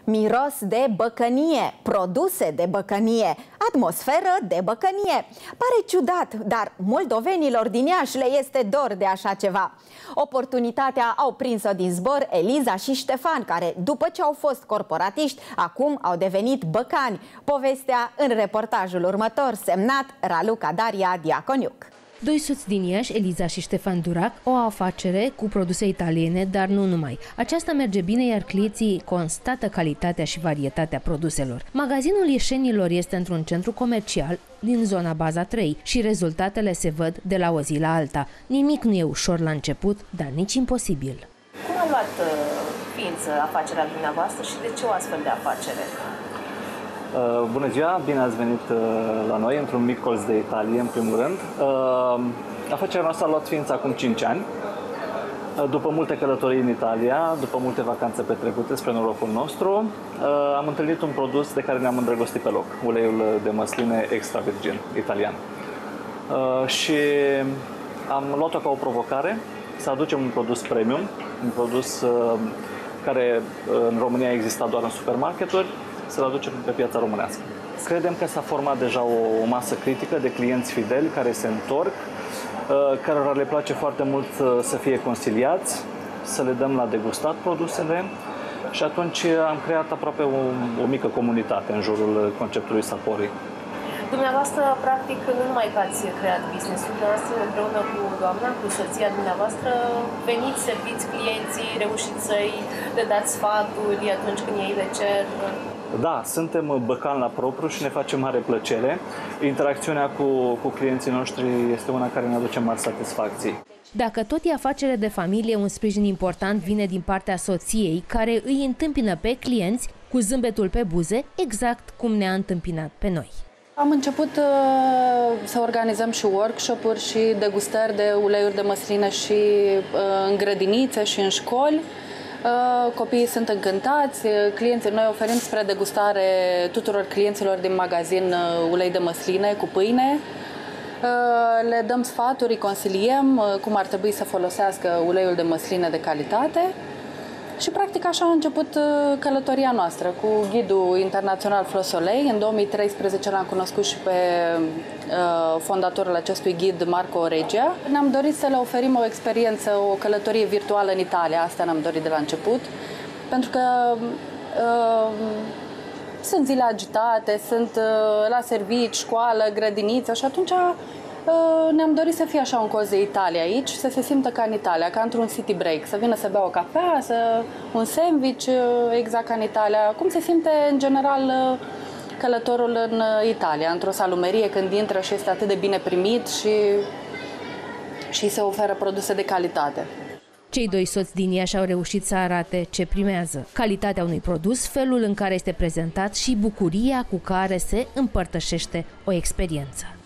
Miros de băcănie, produse de băcănie, atmosferă de băcănie. Pare ciudat, dar moldovenilor din Iași le este dor de așa ceva. Oportunitatea au prins-o din zbor Eliza și Ștefan, care, după ce au fost corporatiști, acum au devenit băcani. Povestea în reportajul următor, semnat Raluca Daria Diaconiuc. Doi soți din Iași, Eliza și Ștefan Durac, o afacere cu produse italiene, dar nu numai. Aceasta merge bine, iar clienții constată calitatea și varietatea produselor. Magazinul Ieșenilor este într-un centru comercial din zona Baza 3 și rezultatele se văd de la o zi la alta. Nimic nu e ușor la început, dar nici imposibil. Cum a luat ființă afacerea dumneavoastră și de ce o astfel de afacere? Bună ziua, bine ați venit la noi, într-un mic colț de Italie, în primul rând. Afacerea noastră a luat ființă acum 5 ani. După multe călătorii în Italia, după multe vacanțe petrecute spre norocul nostru, am întâlnit un produs de care ne-am îndrăgostit pe loc, uleiul de măsline extra virgin italian. Și am luat-o ca o provocare să aducem un produs premium, un produs care în România exista doar în supermarketuri, să-l aducem pe piața românească. Credem că s-a format deja o masă critică de clienți fideli care se întorc, cărora le place foarte mult să fie consiliați, să le dăm la degustat produsele și atunci am creat aproape o mică comunitate în jurul conceptului Sapori. Dumneavoastră, practic, nu numai că ați creat business-ul, dumneavoastră împreună cu doamna, cu soția dumneavoastră, veniți, serviți clienții, reușiți să-i le dați sfaturi atunci când ei le cer. Da, suntem băcani la propriu și ne face mare plăcere. Interacțiunea cu clienții noștri este una care ne aduce mari satisfacții. Dacă tot e afacere de familie, un sprijin important vine din partea soției, care îi întâmpină pe clienți cu zâmbetul pe buze, exact cum ne-a întâmpinat pe noi. Am început să organizăm și workshop-uri și degustări de uleiuri de măsline și în grădinițe și în școli. Copiii sunt încântați, clienții, noi oferim spre degustare tuturor clienților din magazin ulei de măsline cu pâine. Le dăm sfaturi, îi consiliem cum ar trebui să folosească uleiul de măsline de calitate. Și practic așa a început călătoria noastră cu ghidul internațional Flo Soleil. În 2013 l-am cunoscut și pe fondatorul acestui ghid, Marco Regia. Ne-am dorit să le oferim o experiență, o călătorie virtuală în Italia. Asta ne-am dorit de la început. Pentru că sunt zile agitate, sunt la servici, școală, grădiniță și atunci ne-am dorit să fie așa un colț de Italia aici, să se simtă ca în Italia, ca într-un city break, să vină să bea o cafea, un sandwich, exact ca în Italia, cum se simte în general călătorul în Italia, într-o salumerie când intră și este atât de bine primit și se oferă produse de calitate. Cei doi soți din Iași au reușit să arate ce primează: calitatea unui produs, felul în care este prezentat și bucuria cu care se împărtășește o experiență.